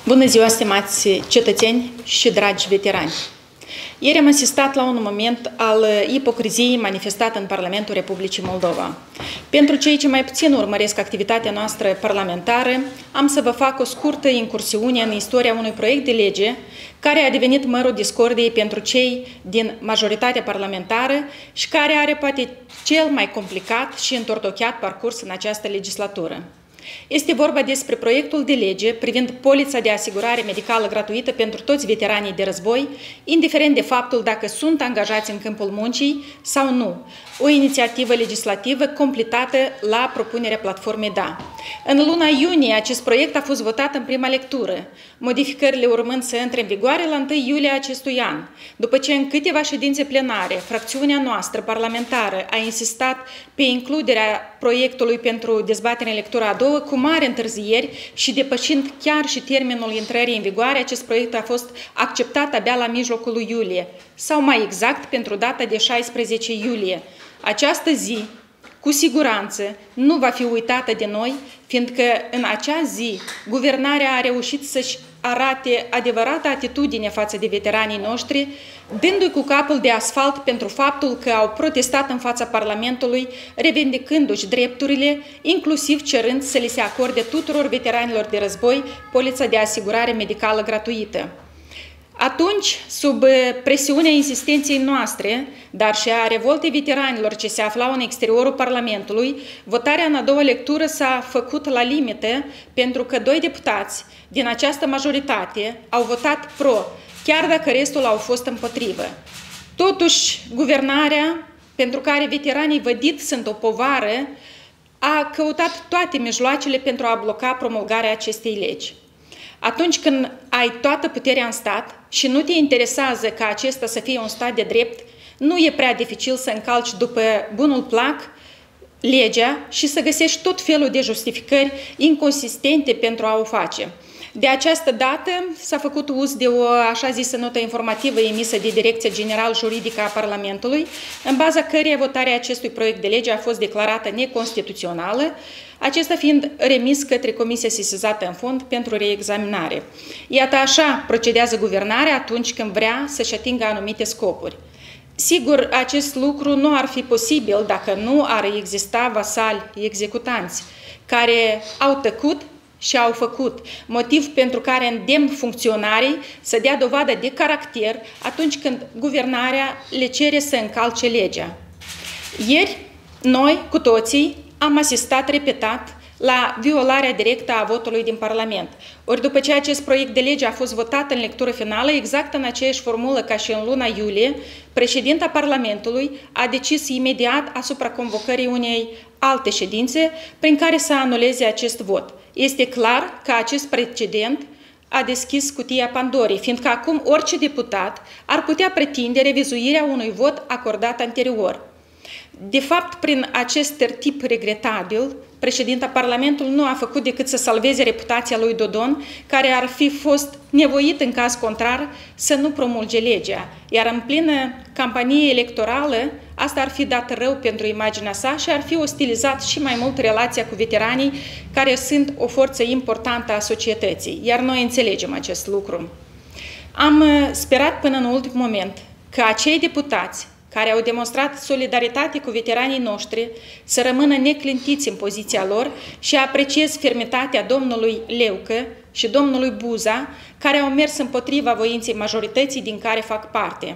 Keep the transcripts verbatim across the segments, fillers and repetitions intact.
Bună ziua, stimați cetățeni și dragi veterani! Ieri am asistat la un moment al ipocriziei manifestate în Parlamentul Republicii Moldova. Pentru cei ce mai puțin urmăresc activitatea noastră parlamentară, am să vă fac o scurtă incursiune în istoria unui proiect de lege care a devenit mărul discordiei pentru cei din majoritatea parlamentară și care are poate cel mai complicat și întortocheat parcurs în această legislatură. Este vorba despre proiectul de lege privind polița de asigurare medicală gratuită pentru toți veteranii de război, indiferent de faptul dacă sunt angajați în câmpul muncii sau nu. O inițiativă legislativă completată la propunerea platformei D A. În luna iunie, acest proiect a fost votat în prima lectură, modificările urmând să intre în vigoare la întâi iulie acestui an. După ce în câteva ședințe plenare, fracțiunea noastră parlamentară a insistat pe includerea proiectului pentru dezbatere în lectura a doua, cu mari întârzieri și depășind chiar și termenul intrării în vigoare, acest proiect a fost acceptat abia la mijlocul lui iulie, sau mai exact pentru data de șaisprezece iulie. Această zi, cu siguranță, nu va fi uitată de noi, fiindcă în acea zi guvernarea a reușit să-și arate adevărata atitudine față de veteranii noștri, dându-i cu capul de asfalt pentru faptul că au protestat în fața Parlamentului, revendicându-și drepturile, inclusiv cerând să li se acorde tuturor veteranilor de război polița de asigurare medicală gratuită. Atunci, sub presiunea insistenței noastre, dar și a revoltei veteranilor ce se aflau în exteriorul Parlamentului, votarea în a doua lectură s-a făcut la limită pentru că doi deputați din această majoritate au votat pro, chiar dacă restul au fost împotrivă. Totuși, guvernarea, pentru care veteranii vădit sunt o povară, a căutat toate mijloacele pentru a bloca promulgarea acestei legi. Atunci când ai toată puterea în stat și nu te interesează ca acesta să fie un stat de drept, nu e prea dificil să încalci după bunul plac legea și să găsești tot felul de justificări inconsistente pentru a o face. De această dată s-a făcut uz de o așa zisă notă informativă emisă de Direcția General Juridică a Parlamentului, în baza căreia votarea acestui proiect de lege a fost declarată neconstituțională, acesta fiind remis către Comisia sesizată în fond pentru reexaminare. Iată așa procedează guvernarea atunci când vrea să-și atingă anumite scopuri. Sigur, acest lucru nu ar fi posibil dacă nu ar exista vasali executanți, care au tăcut și au făcut, motiv pentru care îndemn funcționarii să dea dovadă de caracter atunci când guvernarea le cere să încalce legea. Ieri, noi, cu toții, am asistat repetat la violarea directă a votului din Parlament. Ori după ce acest proiect de lege a fost votat în lectură finală, exact în aceeași formulă ca și în luna iulie, președinta Parlamentului a decis imediat asupra convocării unei alte ședințe prin care să anuleze acest vot. Este clar că acest precedent a deschis cutia Pandorii, fiindcă acum orice deputat ar putea pretinde revizuirea unui vot acordat anterior. De fapt, prin acest tertip regretabil, președinta Parlamentului nu a făcut decât să salveze reputația lui Dodon, care ar fi fost nevoit în caz contrar să nu promulge legea. Iar în plină campanie electorală, asta ar fi dat rău pentru imaginea sa și ar fi ostilizat și mai mult relația cu veteranii, care sunt o forță importantă a societății. Iar noi înțelegem acest lucru. Am sperat până în ultimul moment că acei deputați care au demonstrat solidaritate cu veteranii noștri, să rămână neclintiți în poziția lor și apreciez fermitatea domnului Leucă și domnului Buza, care au mers împotriva voinței majorității din care fac parte.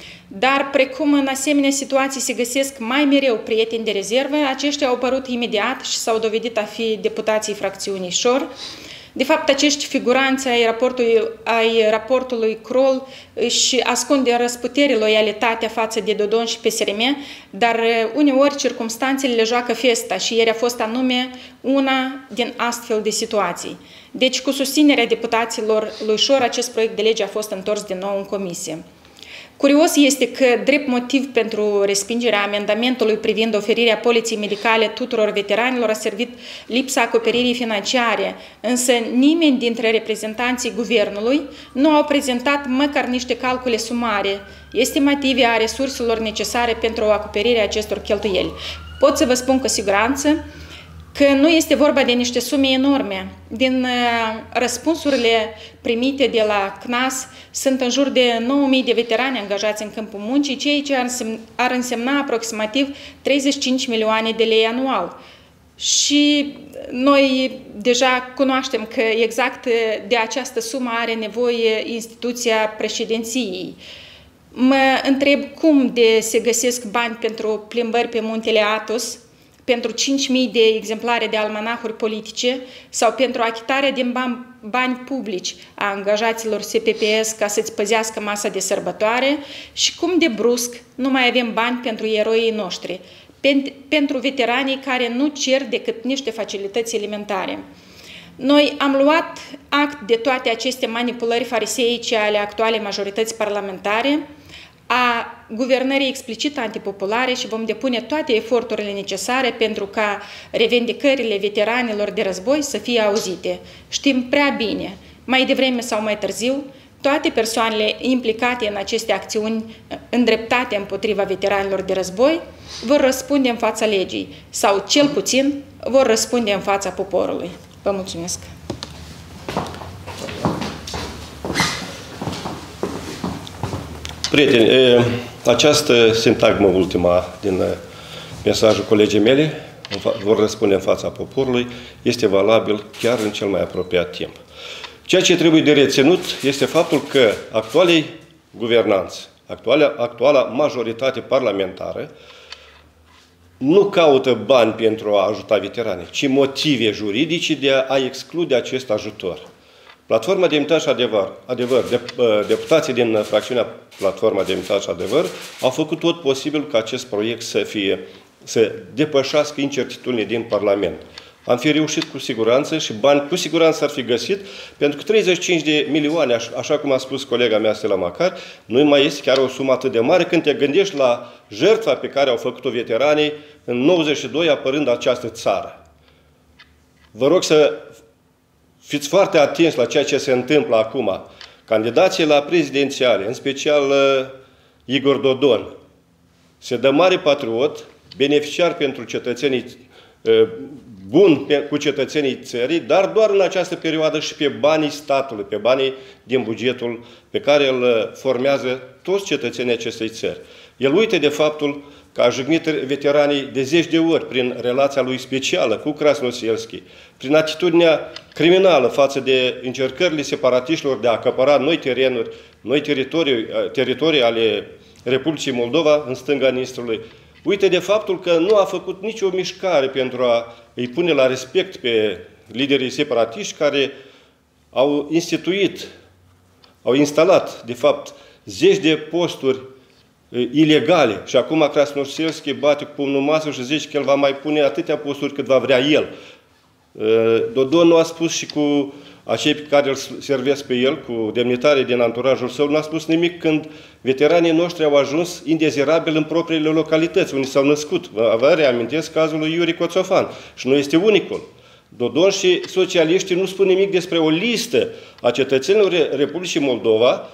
Dar, precum în asemenea situații se găsesc mai mereu prieteni de rezervă, aceștia au apărut imediat și s-au dovedit a fi deputații fracțiunii Șor. De fapt, acești figuranți ai raportului, ai raportului Kroll își ascunde răsputere loialitatea față de Dodon și P S R M, dar uneori circumstanțele le joacă festa și ieri a fost anume una din astfel de situații. Deci, cu susținerea deputaților lui Șor, acest proiect de lege a fost întors din nou în comisie. Curios este că, drept motiv pentru respingerea amendamentului privind oferirea poliței medicale tuturor veteranilor, a servit lipsa acoperirii financiare, însă nimeni dintre reprezentanții guvernului nu au prezentat măcar niște calcule sumare, estimative a resurselor necesare pentru acoperirea acestor cheltuieli. Pot să vă spun cu siguranță că nu este vorba de niște sume enorme. Din răspunsurile primite de la C N A S sunt în jur de nouă mii de veterani angajați în câmpul muncii, ceea ce ar însemna aproximativ treizeci și cinci milioane de lei anual. Și noi deja cunoaștem că exact de această sumă are nevoie instituția președinției. Mă întreb cum de se găsesc bani pentru plimbări pe muntele Athos, pentru cinci mii de exemplare de almanahuri politice sau pentru achitarea din bani, bani publici a angajaților S P P S ca să-ți păzească masa de sărbătoare și cum de brusc nu mai avem bani pentru eroii noștri, pentru veteranii care nu cer decât niște facilități elementare. Noi am luat act de toate aceste manipulări fariseice ale actualei majorități parlamentare, a guvernării explicit antipopulare și vom depune toate eforturile necesare pentru ca revendicările veteranilor de război să fie auzite. Știm prea bine, mai devreme sau mai târziu, toate persoanele implicate în aceste acțiuni îndreptate împotriva veteranilor de război vor răspunde în fața legii sau, cel puțin, vor răspunde în fața poporului. Vă mulțumesc! Prieteni, această sintagmă ultima din mesajul colegii mele, vor răspunde în fața poporului, este valabil chiar în cel mai apropiat timp. Ceea ce trebuie de reținut este faptul că actualii guvernanți, actuala, actuala majoritate parlamentară, nu caută bani pentru a ajuta veteranii, ci motive juridice de a exclude acest ajutor. Platforma Demnitate și Adevăr, adevăr de, deputații din fracțiunea Platforma Demnitate și Adevăr au făcut tot posibil ca acest proiect să fie, să depășească incertitudine din Parlament. Am fi reușit cu siguranță și bani cu siguranță ar fi găsit, pentru că treizeci și cinci de milioane, așa cum a spus colega mea Stella Macar, nu mai este chiar o sumă atât de mare când te gândești la jertfa pe care au făcut-o veteranii în nouăzeci și doi apărând această țară. Vă rog să fiți foarte atenți la ceea ce se întâmplă acum. Candidații la prezidențiale, în special Igor Dodon, se dă mare patriot, beneficiar pentru cetățenii, bun cu cetățenii țării, dar doar în această perioadă și pe banii statului, pe banii din bugetul pe care îl formează toți cetățenii acestei țări. El uită de faptul că a jignit veteranii de zeci de ori prin relația lui specială cu Krasnoselski, prin atitudinea criminală față de încercările separatiștilor de a acapara noi terenuri, noi teritorii, teritorii ale Republicii Moldova în stânga Nistrului. Uită de faptul că nu a făcut nicio mișcare pentru a îi pune la respect pe liderii separatiști care au instituit, au instalat, de fapt, zeci de posturi ilegale. Și acum Krasnoselski bate cu pumnul masă și zice că el va mai pune atâtea posturi cât va vrea el. Dodon nu a spus și cu acei pe care îl servesc pe el, cu demnitarii din anturajul său, nu a spus nimic când veteranii noștri au ajuns indezirabili în propriile localități, unde s-au născut. Vă reamintesc cazul lui Iuri Coțofan. Și nu este unicul. Dodon și socialiștii nu spun nimic despre o listă a cetățenilor Republicii Moldova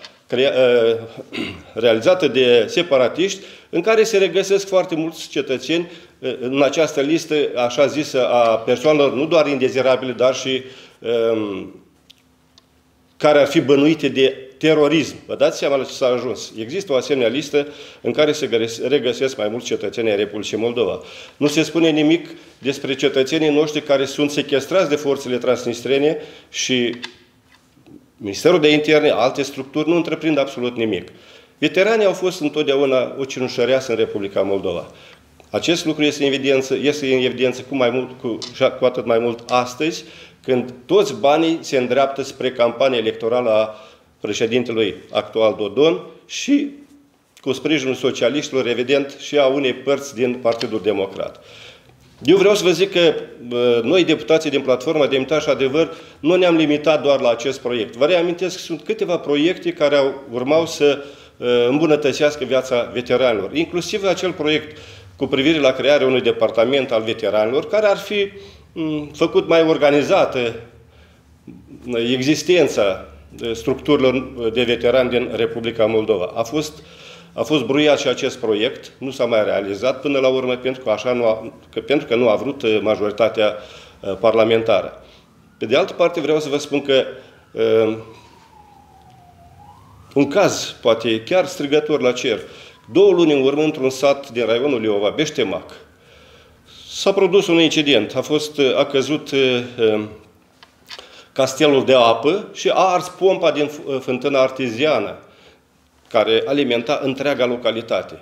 realizată de separatiști, în care se regăsesc foarte mulți cetățeni în această listă, așa zisă, a persoanelor nu doar indezirabile, dar și um, care ar fi bănuite de terorism. Vă dați seama la ce s-a ajuns. Există o asemenea listă în care se regăsesc mai mulți cetățeni ai Republicii Moldova. Nu se spune nimic despre cetățenii noștri care sunt sechestrați de forțele transnistrene și Ministerul de Interne, alte structuri, nu întreprind absolut nimic. Veteranii au fost întotdeauna o cenușăreasă în Republica Moldova. Acest lucru este în evidență, este în evidență cu, mai mult, cu, cu atât mai mult astăzi, când toți banii se îndreaptă spre campania electorală a președintelui actual Dodon și cu sprijinul socialiștilor, evident, și a unei părți din Partidul Democrat. Eu vreau să vă zic că noi, deputații din Platforma Demnitate și Adevăr, nu ne-am limitat doar la acest proiect. Vă reamintesc că sunt câteva proiecte care au, urmau să îmbunătățească viața veteranilor. Inclusiv acel proiect cu privire la crearea unui departament al veteranilor, care ar fi făcut mai organizată existența structurilor de veterani din Republica Moldova. A fost A fost bruiat și acest proiect, nu s-a mai realizat până la urmă, pentru că, așa nu a, că, pentru că nu a vrut majoritatea parlamentară. Pe de altă parte, vreau să vă spun că uh, un caz, poate chiar strigător la cer, două luni în urmă, într-un sat din raionul Leova, Beștemac, s-a produs un incident. A, fost, a căzut uh, castelul de apă și a ars pompa din fântâna arteziană, care alimenta întreaga localitate.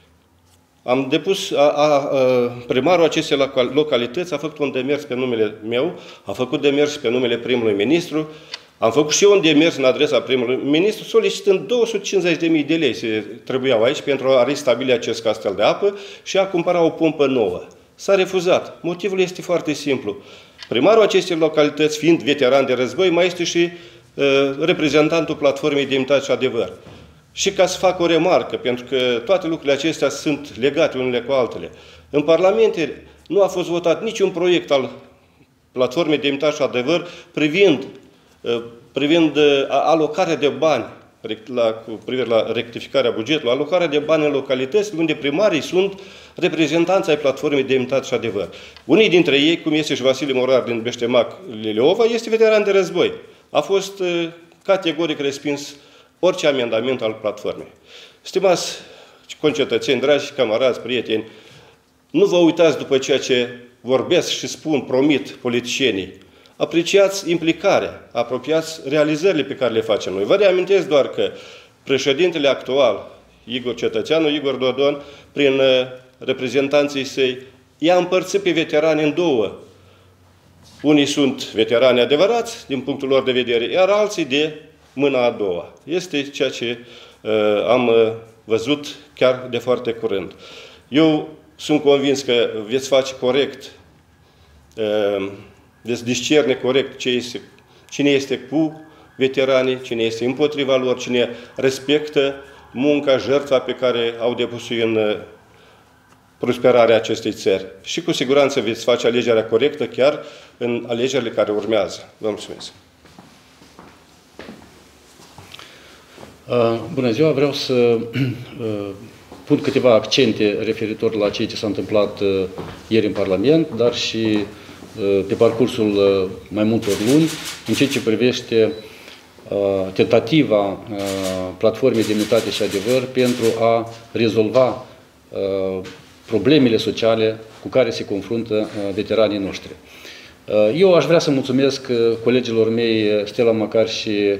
Am depus, a, a, a, primarul acestei localități a făcut un demers pe numele meu, a făcut demers pe numele primului ministru, am făcut și eu un demers în adresa primului ministru, solicitând două sute cincizeci de mii de lei se trebuiau aici pentru a restabili acest castel de apă și a cumpăra o pompă nouă. S-a refuzat. Motivul este foarte simplu. Primarul acestei localități, fiind veteran de război, mai este și uh, reprezentantul Platformei Demnitate și Adevăr. Și ca să fac o remarcă, pentru că toate lucrurile acestea sunt legate unele cu altele. În Parlamente nu a fost votat niciun proiect al Platformei Demnitate și Adevăr privind, privind alocarea de bani, la, cu privire la rectificarea bugetului, alocarea de bani în localități unde primarii sunt reprezentanți ai Platformei Demnitate și Adevăr. Unii dintre ei, cum este și Vasile Morar din Beștemac, Leova, este veteran de război. A fost categoric respins orice amendament al platformei. Stimați concetățeni, dragi camarazi, prieteni, nu vă uitați după ceea ce vorbesc și spun, promit politicienii. Apreciați implicarea, apropiați realizările pe care le facem noi. Vă reamintesc doar că președintele actual, Igor Cetățeanu, Igor Dodon, prin reprezentanții săi, i-a împărțit pe veterani în două. Unii sunt veterani adevărați, din punctul lor de vedere, iar alții de mâna a doua. Este ceea ce uh, am uh, văzut chiar de foarte curând. Eu sunt convins că veți face corect, uh, veți discerne corect ce este, cine este cu veteranii, cine este împotriva lor, cine respectă munca, jertfa pe care au depus-o în uh, prosperarea acestei țări. Și cu siguranță veți face alegerea corectă chiar în alegerile care urmează. Vă mulțumesc! Bună ziua! Vreau să pun câteva accente referitor la ceea ce s-a întâmplat ieri în Parlament, dar și pe parcursul mai multor luni, în ceea ce privește tentativa Platformei Demnitate și Adevăr pentru a rezolva problemele sociale cu care se confruntă veteranii noștri. Eu aș vrea să mulțumesc colegilor mei Stella Macar și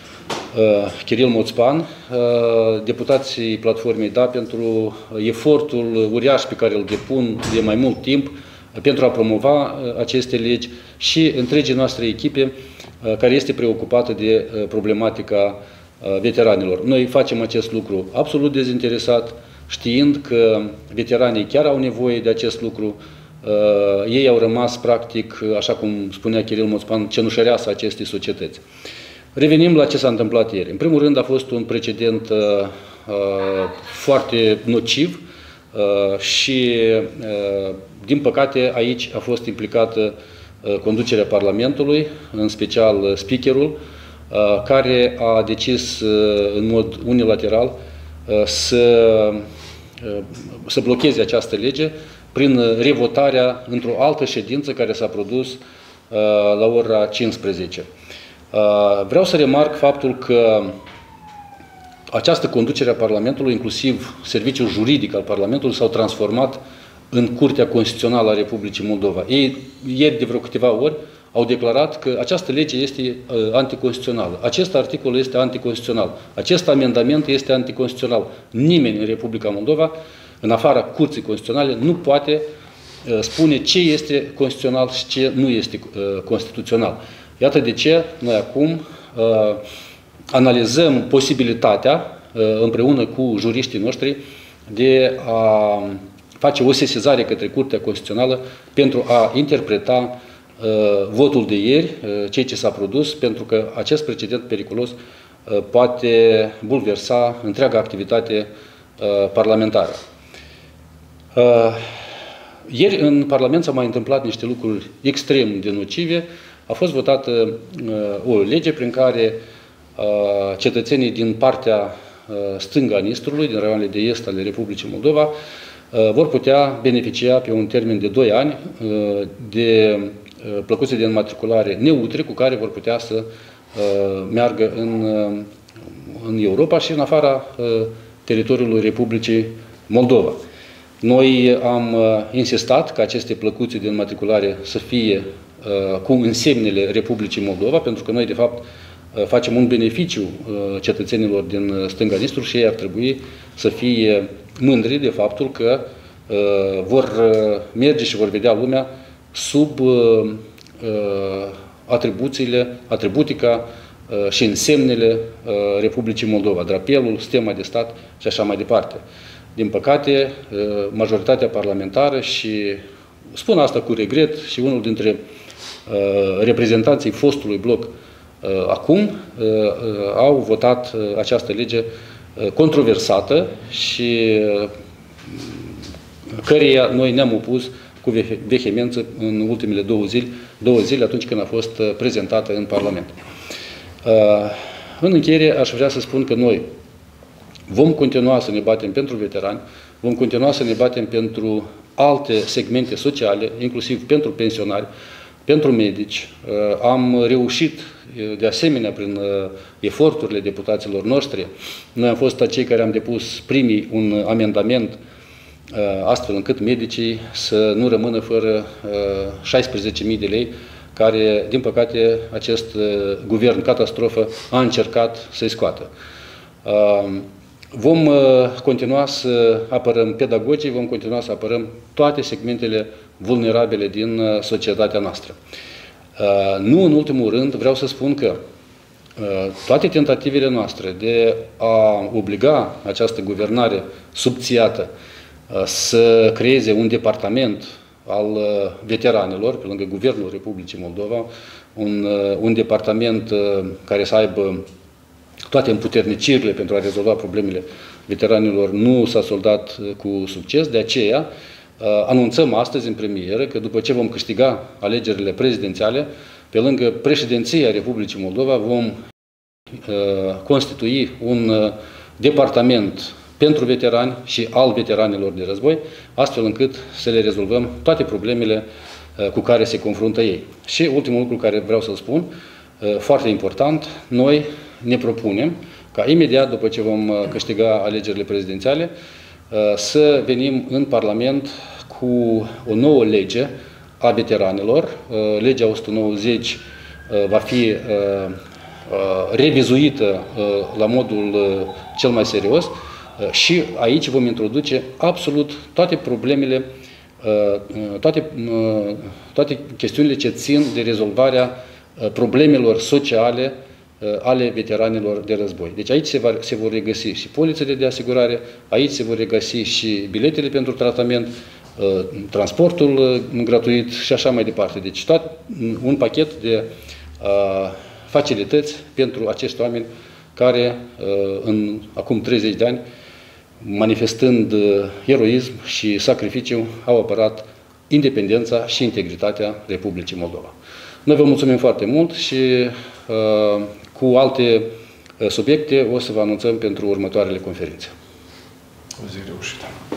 Kiril Moțpan, deputații Platformei Da, pentru efortul uriaș pe care îl depun de mai mult timp pentru a promova aceste legi și întregii noastre echipe care este preocupată de problematica veteranilor. Noi facem acest lucru absolut dezinteresat, știind că veteranii chiar au nevoie de acest lucru. Ei au rămas, practic, așa cum spunea Kiril Moțpan, cenușăreasa acestei societăți. Revenim la ce s-a întâmplat ieri. În primul rând a fost un precedent uh, foarte nociv uh, și, uh, din păcate, aici a fost implicată uh, conducerea Parlamentului, în special uh, speakerul, uh, care a decis uh, în mod unilateral uh, să, uh, să blocheze această lege prin revotarea într-o altă ședință care s-a produs uh, la ora cincisprezece. Vreau să remarc faptul că această conducere a Parlamentului, inclusiv serviciul juridic al Parlamentului, s-au transformat în Curtea Constituțională a Republicii Moldova. Ei, ieri, de vreo câteva ori, au declarat că această lege este anticonstituțională. Acest articol este anticonstituțional. Acest amendament este anticonstituțional. Nimeni în Republica Moldova, în afara Curții Constituționale, nu poate spune ce este constituțional și ce nu este constituțional. Iată de ce noi acum uh, analizăm posibilitatea, uh, împreună cu juriștii noștri, de a face o sesizare către Curtea Constituțională pentru a interpreta uh, votul de ieri, uh, ceea ce s-a produs, pentru că acest precedent periculos uh, poate bulversa întreaga activitate uh, parlamentară. Uh, ieri în Parlament s-au mai întâmplat niște lucruri extrem de nocive. A fost votată uh, o lege prin care uh, cetățenii din partea stânga Nistrului, din raioanele de est ale Republicii Moldova, vor putea beneficia pe un termen de doi ani de plăcuțe de înmatriculare neutre cu care vor putea să meargă în, în Europa și în afara teritoriului Republicii Moldova. Noi am insistat ca aceste plăcuțe de înmatriculare să fie cu însemnele Republicii Moldova, pentru că noi, de fapt, facem un beneficiu cetățenilor din stânga Nistru și ei ar trebui să fie mândri de faptul că vor merge și vor vedea lumea sub atribuțiile, atributica și însemnele Republicii Moldova, drapelul, stema de stat și așa mai departe. Din păcate, majoritatea parlamentară, și spun asta cu regret, și unul dintre reprezentanții fostului bloc acum au votat această lege controversată și căreia noi ne-am opus cu vehemență în ultimele două zile, două zile atunci când a fost prezentată în Parlament. În încheiere aș vrea să spun că noi vom continua să ne batem pentru veterani, vom continua să ne batem pentru alte segmente sociale, inclusiv pentru pensionari, pentru medici. Am reușit, de asemenea, prin eforturile deputaților noștri, noi am fost cei care am depus primii un amendament astfel încât medicii să nu rămână fără șaisprezece mii de lei, care, din păcate, acest guvern catastrofă a încercat să-i scoată. Vom continua să apărăm pedagogii, vom continua să apărăm toate segmentele vulnerabile din societatea noastră. Nu în ultimul rând, vreau să spun că toate tentativele noastre de a obliga această guvernare subțiată să creeze un departament al veteranilor, pe lângă Guvernul Republicii Moldova, un, un departament care să aibă toate împuternicirile pentru a rezolva problemele veteranilor, nu s-a soldat cu succes. De aceea anunțăm astăzi în premieră că după ce vom câștiga alegerile prezidențiale, pe lângă președinția Republicii Moldova vom constitui un departament pentru veterani și al veteranilor de război, astfel încât să le rezolvăm toate problemele cu care se confruntă ei. Și ultimul lucru care vreau să-l spun, foarte important, noi ne propunem ca imediat după ce vom câștiga alegerile prezidențiale să venim în Parlament cu o nouă lege a veteranilor. Legea o sută nouăzeci va fi revizuită la modul cel mai serios și aici vom introduce absolut toate problemele, toate, toate chestiunile ce țin de rezolvarea problemelor sociale ale veteranilor de război. Deci aici se, va, se vor regăsi și polițele de asigurare, aici se vor regăsi și biletele pentru tratament, transportul gratuit și așa mai departe. Deci tot un pachet de facilități pentru acești oameni care în acum treizeci de ani, manifestând eroism și sacrificiu, au apărat independența și integritatea Republicii Moldova. Noi vă mulțumim foarte mult și uh, cu alte subiecte o să vă anunțăm pentru următoarele conferințe. O zi reușită!